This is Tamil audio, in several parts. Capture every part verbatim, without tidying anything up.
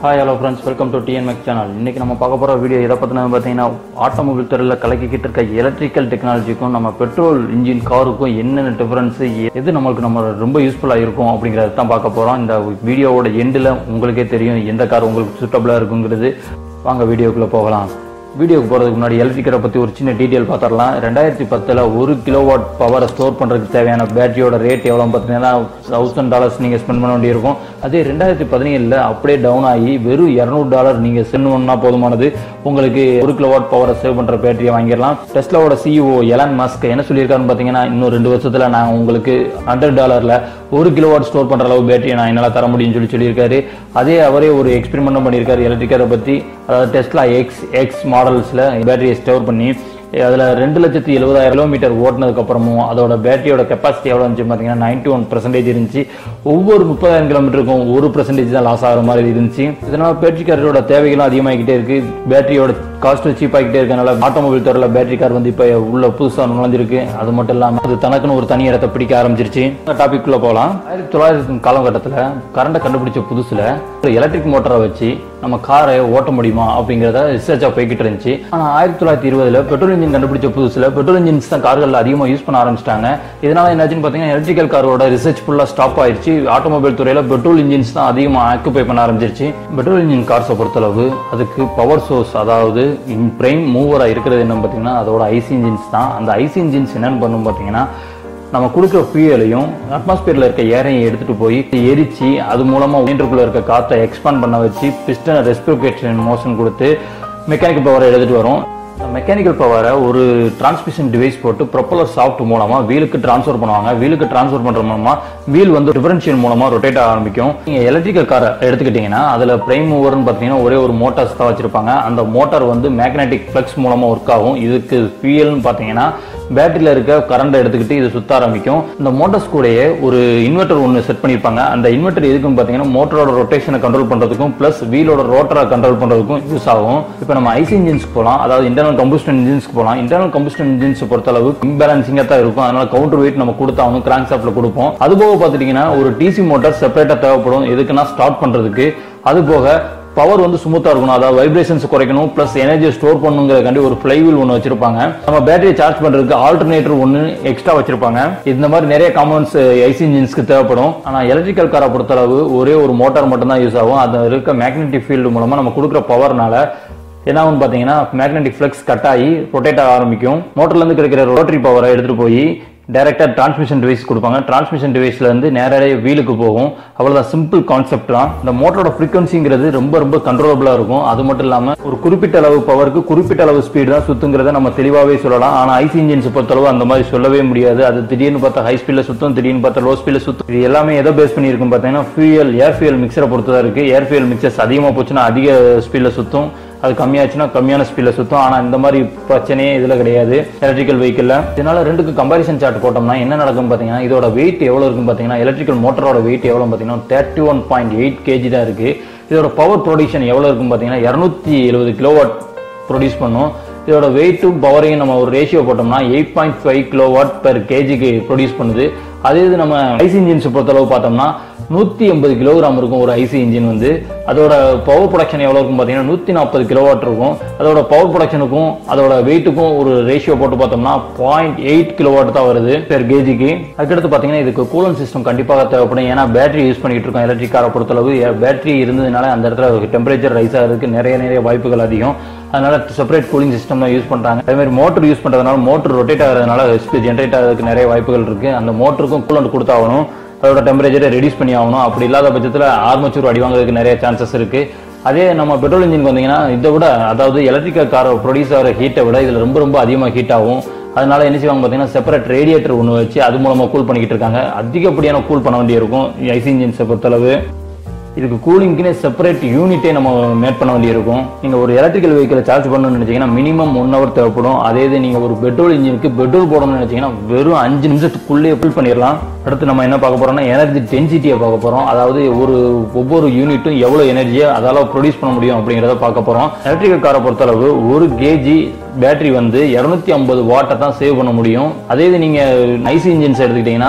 Hi hello friends, welcome to T N Max channel. இன்னைக்கு நம்ம பார்க்க போற வீடியோ எதை பத்தினா பாத்தீங்கன்னா ஆட்டோமொபைல் துறையில கலக்கிக்கிட்டு இருக்க எலக்ட்ரிக்கல் டெக்னாலஜிக்கும் நம்ம பெட்ரோல் இன்ஜின் காருக்கும் என்னென்ன டிஃபரன்ஸ், எது நமக்கு நம்ம ரொம்ப யூஸ்ஃபுல்லா இருக்கும் அப்படிங்கறத தான் பார்க்க போறோம். இந்த வீடியோவோட எண்ட்ல உங்களுக்கே தெரியும் எந்த கார் உங்களுக்கு சூட்டபிளா இருக்குங்கிறது. வாங்க வீடியோக்குள்ள போகலாம். வீடியோக்கு போகிறதுக்கு முன்னாடி எலக்ட்ரிக்கரை பற்றி ஒரு சின்ன டீட்டெயில் பார்த்துடலாம். ரெண்டாயிரத்தி பத்தில் ஒரு கிலோவாட் பவரை ஸ்டோர் பண்ணுறதுக்கு தேவையான பேட்டரியோட ரேட் எவ்வளோ பார்த்தீங்கன்னா தௌசண்ட் டாலர்ஸ் நீங்கள் ஸ்பெண்ட் பண்ண வேண்டியிருக்கும். அதே ரெண்டாயிரத்தி பதினேழில் அப்படியே டவுன் ஆகி வெறும் இரநூறு டாலர் நீங்கள் சென்ட் பண்ணா போதுமானது. உங்களுக்கு ஒரு கிலோவாட் பவரை சேவ் பண்ணுற பேட்டரியை வாங்கிடலாம். டெஸ்லாவோட சிஇஓ எலான் மஸ்க் என்ன சொல்லியிருக்காருன்னு பார்த்தீங்கன்னா, இன்னும் ரெண்டு வருஷத்தில் நான் உங்களுக்கு ஹண்ட்ரட் டாலரில் ஒரு கிலோவாட் ஸ்டோர் பண்ணுற அளவு பேட்டரியை நான் என்னால் தர முடியும்னு சொல்லி சொல்லியிருக்காரு. அதே அவரே ஒரு எக்ஸ்பெரிமெண்ட்டும் பண்ணியிருக்காரு எலக்ட்ரிக்கரை பற்றி. அதாவது டெஸ்லா எக்ஸ் எக்ஸ் மாடல்ஸில் பேட்டரியை ஸ்டோர் பண்ணி அதில் ரெண்டு லட்சத்தி எழுபதாயிரம் கிலோமீட்டர் ஓட்டினதுக்கு அப்புறமும் அதோட பேட்டரியோட கெப்பாசிட்டி எவ்வளோ இருந்துச்சு பார்த்தீங்கன்னா நைன்டி ஒன் பர்சன்டேஜ் இருந்துச்சு. ஒவ்வொரு முப்பதாயிரம் கிலோமீட்டருக்கும் ஒரு பர்சன்டேஜ் தான் லாஸ் ஆகிற மாதிரி இருந்துச்சு. இதனால் பேட்டரி காரோட தேவைகளும் அதிகமாகிக்கிட்டே இருக்கு. பேட்டரியோட காஸ்ட் சீப் ஆகிட்டே இருக்கனால ஆட்டோமொபைல் துறையில் பேட்டரி கார் வந்து இப்போ உள்ள புதுசாக நுழைஞ்சிருக்கு. அது மட்டும் இல்லாமல் அது தனக்குன்னு ஒரு தனி இடத்தை பிடிக்க ஆரம்பிச்சிருச்சு. டாபிக் குள்ள போகலாம். ஆயிரத்தி தொள்ளாயிரத்தி காலகட்டத்தில் கரண்டை கண்டுபிடிச்ச புதுசில் ஒரு எலக்ட்ரிக் மோட்டரை வச்சு நம்ம காரை ஓட்ட முடியுமா அப்படிங்கிறத ரிசர்ச்சாக போய்கிட்டு இருந்துச்சு. ஆனால் ஆயிரத்தி தொள்ளாயிரத்தி இருபதுல பெட்ரோல் இன்ஜின் கண்டுபிடிச்ச புதுசில் பெட்ரோல் இன்ஜின்ஸ் தான் கார்கள் அதிகமாக யூஸ் பண்ண ஆரம்பிச்சிட்டாங்க. இதனால என்னாச்சுன்னு பார்த்தீங்கன்னா எலக்ட்ரிக்கல் காரோட ரிசர்ச் ஃபுல்லாக ஸ்டாப் ஆயிடுச்சு. ஆட்டோமொபைல் துறையில் பெட்ரோல் இன்ஜின்ஸ் தான் அதிகமாக ஆக்குபை பண்ண ஆரம்பிச்சிருச்சு. பெட்ரோல் இன்ஜின் கார்ஸை பொறுத்தளவு அதுக்கு பவர் சோர்ஸ், அதாவது பிரைம் மூவராக இருக்கிறது என்னன்னு பார்த்தீங்கன்னா அதோட ஐசி இன்ஜின்ஸ் தான். அந்த ஐசி இன்ஜின்ஸ் என்னன்னு பண்ணும் பார்த்தீங்கன்னா, நம்ம கொடுக்குற ஃபியூயலையும் அட்மாஸ்பியரில் இருக்க ஏரையும் எடுத்துகிட்டு போய் எரிச்சு அது மூலமாக சிலிண்டருக்குள்ளே இருக்க காற்றை எக்ஸ்பாண்ட் பண்ண வச்சு பிஸ்டன் ரெஸ்பிரிகேஷன் மோஷன் கொடுத்து மெக்கானிக்கல் பவரை எடுத்துகிட்டு வரும். மெக்கானிக்கல் பவரை ஒரு டிரான்ஸ்மிஷன் டிவைஸ் போட்டு ப்ரொப்பலர் சாஃப்ட் மூலமா வீலுக்கு டிரான்ஸ்ஃபர் பண்ணுவாங்க. வீலுக்கு டிரான்ஸ்ஃபர் பண்ற மூலமா வீல் வந்து டிஃபரன்ஷியல் மூலமா ரொட்டேட் ஆரம்பிக்கும். நீங்க எலக்ட்ரிக்கல் காரை எடுத்துக்கிட்டீங்கன்னா அதுல பிரைம் மூவர்னு பார்த்தீங்கன்னா ஒரே ஒரு மோட்டார்ஸ் தான் வச்சிருப்பாங்க. அந்த மோட்டார் வந்து மேக்னெட்டிக் ஃப்ளக்ஸ் மூலமா ஒர்க் ஆகும். இதுக்கு ஃபியூயல்னு பார்த்தீங்கன்னா பேட்டரியில இருக்க கரண்ட் எடுத்துக்கிட்டு இது சுத்த ஆரம்பிக்கும். இந்த மோட்டார்ஸ் கூடயே ஒரு இன்வெர்டர் ஒன்று செட் பண்ணியிருப்பாங்க. அந்த இன்வெர்டர் எதுக்குன்னு பார்த்தீங்கன்னா மோட்டரோட ரொட்டேஷனை கண்ட்ரோல் பண்றதுக்கும் பிளஸ் வீலோட ரோட்டரை கண்ட்ரோல் பண்றதுக்கும் யூஸ் ஆகும். இப்போ நம்ம ஐசி இன்ஜின்ஸ்க்கு போகலாம். அதாவது இன்டர்னல் கம்பஸ்டன் இன்ஜின்ஸ்க்கு போகலாம். இன்டர்னல் கம்பஸ்டன் இன்ஜின்ஸ் பொறுத்தளவு இம்பேலன்சிங்கா தான் இருக்கும். அதனால கவுண்டர் வெயிட் நம்ம கொடுத்தாலும் கிராங்க் ஷாஃப்ட்ல கொடுப்போம். அது போக பார்த்துட்டீங்கன்னா ஒரு டிசி மோட்டார் செப்பரேட்டா தேவைப்படும். எதுக்குன்னா ஸ்டார்ட் பண்றதுக்கு. அது போக பவர் வந்து ஸ்மூத்தா இருக்கணும், அதாவது வைப்ரேஷன்ஸ் குறைக்கணும், பிளஸ் எனர்ஜியை ஸ்டோர் பண்ணுங்கிறதுக்காண்டி ஒரு ஃபிளைவீல் ஒன்று வச்சிருப்பாங்க. நம்ம பேட்டரியை சார்ஜ் பண்றதுக்கு ஆல்டர்னேட்டர் ஒன்று எக்ஸ்ட்ரா வச்சிருப்பாங்க. இந்த மாதிரி நிறைய காம்பனன்ட்ஸ் ஐசி இன்ஜின்ஸ்க்கு தேவைப்படும். ஆனா எலக்ட்ரிக்கல் காரை பொறுத்தளவு ஒரே ஒரு மோட்டார் மட்டும் தான் யூஸ் ஆகும். அது இருக்க மேக்னெட்டிக் ஃபீல்டு மூலமா நம்ம கொடுக்குற பவர்னால என்ன ஆகும் பார்த்தீங்கன்னா மேக்னெட்டிக் ஃப்ளக்ஸ் கட் ஆகி ரொட்டேட் ஆக ஆரம்பிக்கும். மோட்டர்ல இருந்து கிடைக்கிற ரோட்டரி பவரை எடுத்துட்டு போய் டைரக்டா டிரான்ஸ்மிஷன் டிவைஸ் கொடுப்பாங்க. டிரான்ஸ்மிஷன் டிவைஸ்ல இருந்து நேரடியாக வீலுக்கு போகும். அவ்வளவுதான், சிம்பிள் கான்செப்ட் தான். இந்த மோட்டரோட ஃப்ரீக்வன்சிங்கிறது ரொம்ப ரொம்ப கண்ட்ரோலபிளா இருக்கும். அது மட்டும் இல்லாம ஒரு குறிப்பிட்ட அளவு பவருக்கு குறிப்பிட்ட அளவு ஸ்பீடு தான் சுத்துங்கிறத நம்ம தெளிவாகவே சொல்லலாம். ஆனா ஐசி இன்ஜின்ஸ் பொறுத்தளவு அந்த மாதிரி சொல்லவே முடியாது. அது திடீர்னு பார்த்தா ஹை ஸ்பீட்ல சுத்தும், திடீர்னு பார்த்தா லோ ஸ்பீட்ல சுத்தும். இது எல்லாமே எதை பேஸ் பண்ணி இருக்கும் பார்த்தீங்கன்னா ஃபியூயல் ஏர் ஃபியூயல் மிக்சரை பொறுத்ததா இருக்கு. ஏர் ஃபியூயல் மிக்சர்ஸ் அதிகமாக போச்சுன்னா அதிக ஸ்பீட்ல சுத்தும், அது கம்மியாச்சுன்னா கம்மியான ஸ்பீட்ல சுத்தும். ஆனா இந்த மாதிரி பிரச்சனையே இதுல கிடையாது எலக்ட்ரிக்கல் வெஹிக்கிள்ல. இதனால ரெண்டுக்கு கம்பாரிசன் சார்ட் போட்டோம்னா என்ன நடக்கும் பாத்தீங்கன்னா, இதோட வெயிட் எவ்வளவு இருக்கும் பாத்தீங்கன்னா எலக்ட்ரிக்கல் மோட்டரோட வெயிட் எவ்வளவு பாத்தீங்கன்னா thirty one point eight kg தான் இருக்கு. இதோட பவர் ப்ரொடியூஷன் எவ்வளவு இருக்கும் பாத்தீங்கன்னா இருநூத்தி எழுபது கிலோவாட் ப்ரொடியூஸ் பண்ணும். இதோட வெயிட்டும் பவரையும் நம்ம ஒரு ரேஷியோ போட்டோம்னா eight point five kilowatt per கேஜிக்கு ப்ரொடியூஸ் பண்ணுது. அதே இது நம்ம ஐசி இன்ஜின்ஸ் பொறுத்தளவு பார்த்தோம்னா நூத்தி எண்பது கிலோகிராம் இருக்கும் ஒரு ஐசி இன்ஜின் வந்து. அதோட பவர் ப்ரொடக்ஷன் எவ்வளவு இருக்கும் பார்த்தீங்கன்னா நூத்தி நாற்பது கிலோவாட் இருக்கும். அதோட பவர் ப்ரொடக்ஷனுக்கும் அதோட வெயிட்டுக்கும் ஒரு ரேஷியோ போட்டு பார்த்தோம்னா பாயிண்ட் எயிட் கிலோவாட் தான் வருது பெர் கேஜிக்கு. அதுக்கடுத்து பார்த்தீங்கன்னா இதுக்கு கூலன் சிஸ்டம் கண்டிப்பாக தேவைப்படும். ஏன்னா பேட்டரி யூஸ் பண்ணிட்டு இருக்கோம் எலக்ட்ரிக் காரை பொறுத்தளவு. பேட்டரி இருந்ததுனால அந்த இடத்துல டெம்பரேச்சர் ரைஸ் ஆகிறதுக்கு நிறைய நிறைய வாய்ப்புகள் அதிகம். அதனால செப்பரேட் கூலிங் சிஸ்டம் தான் யூஸ் பண்றாங்க. அதே மாதிரி மோட்டர் யூஸ் பண்றதுனால மோட்டர் ரொட்டேட் ஆகிறதுனால ஸ்பீட் ஜென்ரேட் ஆகிறதுக்கு நிறைய வாய்ப்புகள் இருக்கு. அந்த மோட்டருக்கும் கூலண்ட் கொடுத்தாகணும், அதோட டெம்பரேச்சரை ரெடியூஸ் பண்ணி ஆகணும். அப்படி இல்லாத பட்சத்தில் ஆர்மச்சூர் அடி வாங்குறதுக்கு நிறைய சான்சஸ் இருக்கு. அதே நம்ம பெட்ரோல் இன்ஜின் வந்தீங்கன்னா இதை விட, அதாவது எலக்ட்ரிக்கல் கார் ப்ரொடியூஸ் ஆகிற ஹீட்டை விட இதுல ரொம்ப ரொம்ப அதிகமாக ஹீட் ஆகும். அதனால என்ன செய்வாங்க பார்த்தீங்கன்னா செப்பரேட் ரேடியேட்டர் ஒன்று வச்சு அது மூலமா கூல் பண்ணிக்கிட்டு இருக்காங்க. அதிகப்படியான கூல் பண்ண வேண்டியிருக்கும் ஐசி இன்ஜின்ஸை பொறுத்தளவு. இதுக்கு கூலிங்க்குனே செப்பரேட் யூனிட்டே நம்ம மேட் பண்ண வேண்டியிருக்கும். நீங்க ஒரு எலக்ட்ரிக்கல் வெஹிக்கிளை சார்ஜ் பண்ணணும்னு நினைச்சீங்கன்னா மினிமம் ஒன் ஹவர் தேவைப்படும். அதே இது நீங்க ஒரு பெட்ரோல் இன்ஜினுக்கு பெட்ரோல் போடணும்னு நினைச்சீங்கன்னா வெறும் அஞ்சு நிமிஷத்துக்குள்ளே ஃபில் பண்ணிடலாம். அடுத்து நம்ம என்ன பார்க்க போறோம்னா எனர்ஜி டென்சிட்டியை பார்க்க போறோம். அதாவது ஒரு ஒவ்வொரு யூனிட்டும் எவ்வளவு எனர்ஜியை அதால ப்ரொடியூஸ் பண்ண முடியும் அப்படிங்கிறத பார்க்க போறோம். எலக்ட்ரிக்கல் காரை பொறுத்தளவு ஒரு கேஜி பேட்டரி வந்து இருநூத்தி ஐம்பது வாட்டை தான் சேவ் பண்ண முடியும். அதே இது நீங்க ஐசி இன்ஜின்ஸ் எடுத்துக்கிட்டீங்கன்னா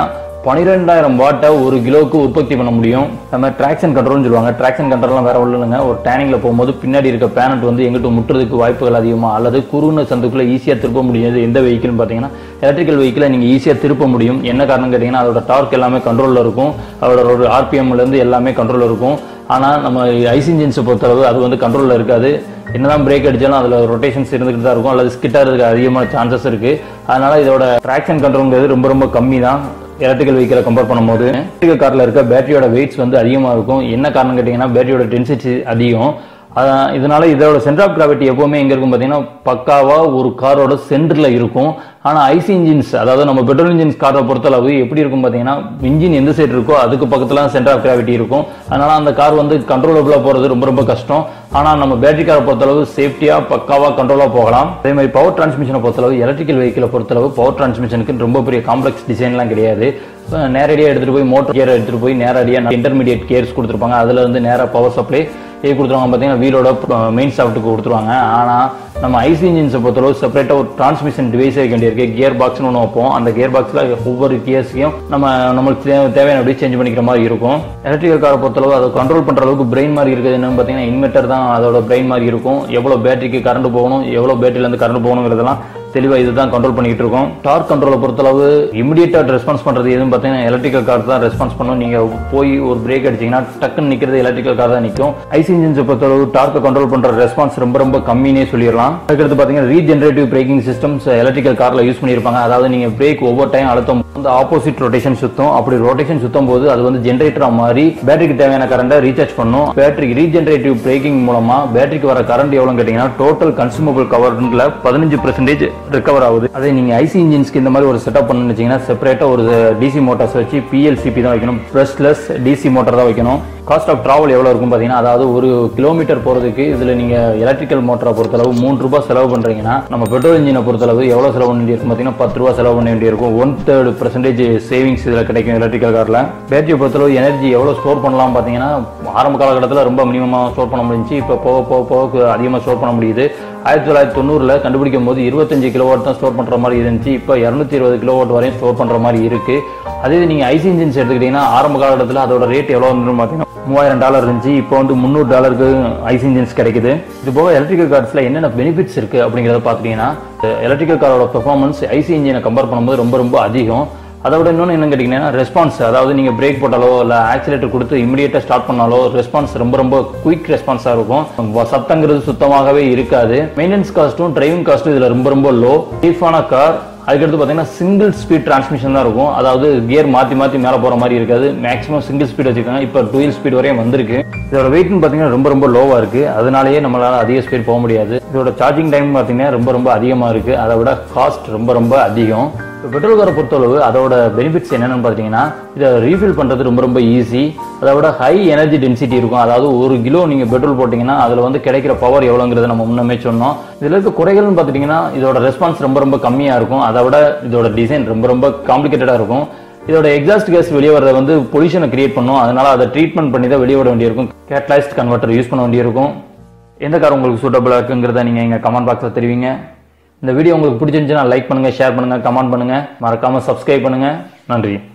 பன்னிரெண்டாயிரம் வாட்டை ஒரு கிலோவுக்கு உற்பத்தி பண்ண முடியும். நம்ம ட்ராக்ஷன் கண்ட்ரோல்னு சொல்லுவாங்க. ட்ராக்ஷன் கண்ட்ரோல்லாம் வேற ஒன்றும் இல்லைங்க. ஒரு டேனிங்ல போகும்போது பின்னாடி இருக்க பேனட் வந்து எங்கிட்ட முட்டுறதுக்கு வாய்ப்புகள் அதிகமா அல்லது குறுகின சந்துக்குள்ள ஈஸியாக திருப்ப முடியாது. எந்த வெஹிக்கிள்னு பார்த்தீங்கன்னா எலக்ட்ரிக்கல் வெஹிக்கிளை நீங்கள் ஈஸியாக திருப்ப முடியும். என்ன காரணம் கேட்டிங்கன்னா அதோட டார்க் எல்லாமே கண்ட்ரோலில் இருக்கும். அதோட ஒரு ஆர்பிஎம்லேருந்து எல்லாமே கண்ட்ரோலில் இருக்கும். ஆனால் நம்ம ஐசி இன்ஜின்ஸை பொறுத்தளவு அது வந்து கண்ட்ரோலில் இருக்காது. என்னதான் பிரேக் அடிச்சாலும் அதில் ரொட்டேஷன்ஸ் இருந்துகிட்டு தான் இருக்கும் அல்லது ஸ்கிட்டாகிறதுக்கு அதிகமான சான்சஸ் இருக்குது. அதனால் இதோட ட்ராக்ஷன் கண்ட்ரோல்ங்கிறது ரொம்ப ரொம்ப கம்மி தான் எலக்ட்ரிக்கல் வெஹிக்கிளை கம்பேர் பண்ணும்போது. எலக்ட்ரிக்கல் காரில் இருக்க பேட்டரியோட வெயிட்ஸ் வந்து அதிகமாக இருக்கும். என்ன காரணம் கேட்டிங்கன்னா பேட்டரியோட டென்சிட்டி அதிகம். இதனால இதோட சென்டர் ஆஃப் கிராவிட்டி எப்பவுமே எங்க இருக்கும் பார்த்தீங்கன்னா பக்காவா ஒரு காரோட சென்டர்ல இருக்கும். ஆனால் ஐசி இன்ஜின்ஸ் அதாவது நம்ம பெட்ரோல் இன்ஜின்ஸ் காரை பொறுத்தளவு எப்படி இருக்கும் பார்த்தீங்கன்னா இன்ஜின் எந்த சைடு இருக்கோ அதுக்கு பக்கத்துல சென்டர் ஆஃப் கிராவிட்டி இருக்கும். அதனால அந்த கார் வந்து கண்ட்ரோலபிளா போறது ரொம்ப ரொம்ப கஷ்டம். ஆனால் நம்ம பேட்டரி காரை பொறுத்தளவு சேஃப்டியா பக்காவா கண்ட்ரோலா போகலாம். அதே மாதிரி பவர் டிரான்ஸ்மிஷனை பொறுத்தளவு எலக்ட்ரிக்கல் வெஹிக்கிளை பொறுத்தளவு பவர் டிரான்ஸ்மிஷனுக்கு ரொம்ப பெரிய காம்ப்ளெக்ஸ் டிசைன்லாம் கிடையாது. நேரடியாக எடுத்துட்டு போய் மோட்டர் கியர் எடுத்துட்டு போய் நேரடியாக இன்டர்மீடியட் கியர்ஸ் கொடுத்துருப்பாங்க. அதுல இருந்து நேராக பவர் சப்ளை இது கொடுத்துருவாங்க. பார்த்தீங்கன்னா வீலோட மெயின் சாஃப்ட்டுக்கு கொடுத்துருவாங்க. ஆனால் நம்ம ஐசி இன்ஜின்ஸை பொறுத்தளவு செப்பரேட்டாக ஒரு டிரான்ஸ்மிஷன் டிவைஸ் வைக்க வேண்டியிருக்கு. கியர் பாக்ஸ்னு ஒன்று வைப்போம். அந்த கியர் பாக்ஸில் ஒவ்வொரு கியர்ஸையும் நம்ம நம்மளுக்கு தேவையான அப்படி சேஞ்ச் பண்ணிக்கிற மாதிரி இருக்கும். எலக்ட்ரிக்கல் காரை பொறுத்தளவு அதை கண்ட்ரோல் பண்ணுற அளவுக்கு பிரெயின் மாதிரி இருக்குது. என்னன்னு பார்த்தீங்கன்னா இன்வெர்டர் தான் அதோட பிரெயின் மாதிரி இருக்கும். எவ்வளோ பேட்டரிக்கு கரண்ட் போகணும், எவ்வளோ பேட்டரியிலேருந்து கரண்ட் போகணுங்கிறதெல்லாம் தெளிவாக இதுதான் கண்ட்ரோல் பண்ணிட்டு இருக்கோம். டார்க் கண்ட்ரோலை பொறுத்தளவு இமிடியேட்டாக ரெஸ்பான்ஸ் பண்ணுறது எதுவும் பார்த்தீங்கன்னா எலக்ட்ரிக்கல் கார் தான் ரெஸ்பான்ஸ் பண்ணும். நீங்கள் போய் ஒரு பிரேக் அடிச்சிங்கன்னா டக்குன்னு நிற்கிறது எலக்ட்ரிக்கல் கார் தான் நிற்கும். ஐசி இன்ஜின்ஸை பொறுத்தளவு டார்க்கை கண்ட்ரோல் பண்ணுற ரெஸ்பான்ஸ் ரொம்ப ரொம்ப கம்மினே சொல்லிடலாம். அதுக்கடுத்து பார்த்தீங்கன்னா ரீஜெனரேட்டிவ் பிரேக்கிங் சிஸ்டம்ஸ் எலக்ட்ரிக்கல் காரில் யூஸ் பண்ணியிருப்பாங்க. அதாவது நீங்கள் பிரேக் ஒவ்வொரு டைம் அழுத்தம் வந்து ஆப்போசிட் ரொட்டேஷன் சுத்தம். அப்படி ரொட்டேஷன் சுத்தும் போது அது வந்து ஜென்ரேட்டர் மாதிரி பேட்டரிக்கு தேவையான கரண்டை ரீசார்ஜ் பண்ணும். பேட்டரிக்கு ரீஜெனரேட்டிவ் பிரேக்கிங் மூலமா பேட்டரிக்கு வர கரண்ட் எவ்வளவு கேட்டீங்கன்னா டோட்டல் கன்சூமபிள் கவர்ல பதினஞ்சு பர்சன்டேஜ் ரிகவர் ஆகுது. அதே நீங்க ஐசி இன்ஜின்ஸ்க்கு இந்த மாதிரி ஒரு செட்டப் பண்ணுன்னு செப்பரேட்டா ஒரு டிசி மோட்டார்ஸ் வச்சு பிஎல்சிபி தான் வைக்கணும். பிரஷ்லெஸ் டிசி மோட்டார் தான் வைக்கணும். காஸ்ட் ஆஃப் டிராவல் எவ்வளோ இருக்கும் பார்த்தீங்கன்னா அதாவது ஒரு கிலோமீட்டர் போகிறதுக்கு இதில் நீங்கள் எலக்ட்ரிக்கல் மோட்டரை பொறுத்தளவு மூணு ரூபாய் செலவு பண்ணுறீங்கன்னா நம்ம பெட்ரோல் இன்ஜினை பொறுத்தளவு எவ்வளோ செலவு பண்ண வேண்டியிருக்கும் பார்த்தீங்கன்னா பத்து ரூபா செலவு பண்ண வேண்டியிருக்கும். ஒன் தேர்ட் பர்சன்டேஜ் சேவிங்ஸ் இதில் கிடைக்கும் எலக்ட்ரிக்கல் காரில். பேட்டரியை பொறுத்தளவு எனர்ஜி எவ்வளோ ஸ்டோர் பண்ணலாம் பார்த்தீங்கன்னா ஆரம்ப காலகட்டத்தில் ரொம்ப மினிமமாக ஸ்டோர் பண்ண முடிஞ்சு இப்போ போக போக போக அதிகமாக ஸ்டோர் பண்ண முடியுது. ஆயிரத்தி தொள்ளாயிரத்தி தொண்ணூறுல கண்டுபிடிக்கும் போது இருபத்தஞ்சு கிலோவாட் தான் ஸ்டோர் பண்ணுற மாதிரி இருந்துச்சு. இப்போ இரநூத்தி இருபது கிலோவாட் வரையும் ஸ்டோர் பண்ணுற மாதிரி இருக்கு. அதே நீங்கள் ஐசி இன்ஜின்ஸ் எடுத்துக்கிட்டீங்கன்னா ஆரம்ப காலகட்டத்தில் அதோட ரேட் எவ்வளோ வந்துடும் பார்த்தீங்கன்னா மூவாயிரம் டாலர் இருந்துச்சு. இப்போ வந்து முந்நூறு டாலருக்கு ஐசி இன்ஜின்ஸ் கிடைக்குது. இது போக எலக்ட்ரிக்கல் கார்ஸ்ல என்னென்ன பெனிஃபிட்ஸ் இருக்கு அப்படிங்கிறத பார்த்துட்டீங்கன்னா எலக்ட்ரிக்கல் காரோட பெர்ஃபார்மன்ஸ் ஐசி இன்ஜினை கம்பேர் பண்ணும்போது ரொம்ப ரொம்ப அதிகம். அதை விட இன்னொன்று என்ன கேட்டிங்கன்னா ரெஸ்பான்ஸ், அதாவது நீங்கள் பிரேக் போட்டாலோ இல்லை ஆக்சிலேட்டர் கொடுத்து இமீடியட்டாக ஸ்டார்ட் பண்ணாலோ ரெஸ்பான்ஸ் ரொம்ப ரொம்ப குயிக் ரெஸ்பான்ஸாக இருக்கும். சத்தங்கிறது சுத்தமாகவே இருக்காது. மெயின்டெனன்ஸ் காஸ்ட்டும் டிரைவிங் காஸ்ட்டும் இதில் ரொம்ப ரொம்ப லோ. சேஃபான கார். அதுக்கடுத்து பார்த்தீங்கன்னா சிங்கிள் ஸ்பீட் டிரான்ஸ்மிஷன் தான் இருக்கும். அதாவது கியர் மாற்றி மாற்றி மேலே போகிற மாதிரி இருக்காது. மேக்ஸிமம் சிங்கிள் ஸ்பீட் வச்சுருக்காங்க. இப்போ டூயல் ஸ்பீட் வரையும் வந்திருக்கு. இதோட வெயிட்னு பார்த்தீங்கன்னா ரொம்ப ரொம்ப லோவாக இருக்குது. அதனாலேயே நம்மளால் அதிக ஸ்பீட் போக முடியாது. இதோட சார்ஜிங் டைம் பார்த்தீங்கன்னா ரொம்ப ரொம்ப அதிகமாக இருக்குது. அதை விட காஸ்ட் ரொம்ப ரொம்ப அதிகம். இப்போ பெட்ரோல் காரை பொறுத்தளவு அதோட பெனிஃபிட்ஸ் என்னென்னு பார்த்தீங்கன்னா இதை ரீஃபில் பண்ணுறது ரொம்ப ரொம்ப ஈஸி. அதை விட ஹை எனர்ஜி டென்சிட்டி இருக்கும். அதாவது ஒரு கிலோ நீங்கள் பெட்ரோல் போட்டிங்கன்னா அதில் வந்து கிடைக்கிற பவர் எவ்வளோங்கிறத நம்ம முன்னமே சொன்னோம். இதில் இருக்க குறைகள்னு பார்த்துட்டிங்கன்னா இதோட ரெஸ்பான்ஸ் ரொம்ப ரொம்ப கம்மியாக இருக்கும். அதை விட இதோட டிசைன் ரொம்ப ரொம்ப காம்ப்ளிகேட்டடாக இருக்கும். இதோட எக்ஸாஸ்ட் கேஸ் வெளியே வரதை வந்து பொல்யூஷனை கிரியேட் பண்ணும். அதனால அதை ட்ரீட்மெண்ட் பண்ணி தான் வெளியே விட வேண்டியிருக்கும். கேட்டலைஸ்ட் கன்வெர்ட்டர் யூஸ் பண்ண வேண்டியிருக்கும். எந்த கார் உங்களுக்கு சூட்டபிளாக இருக்குங்கிறத நீங்கள் எங்கள் கமெண்ட் பாக்ஸில் தெரிவிங்க. இந்த வீடியோ உங்களுக்கு பிடிச்சிருந்துச்சுன்னா லைக் பண்ணுங்க, ஷேர் பண்ணுங்க, கமெண்ட் பண்ணுங்க, மறக்காம சப்ஸ்கிரைப் பண்ணுங்க. நன்றி.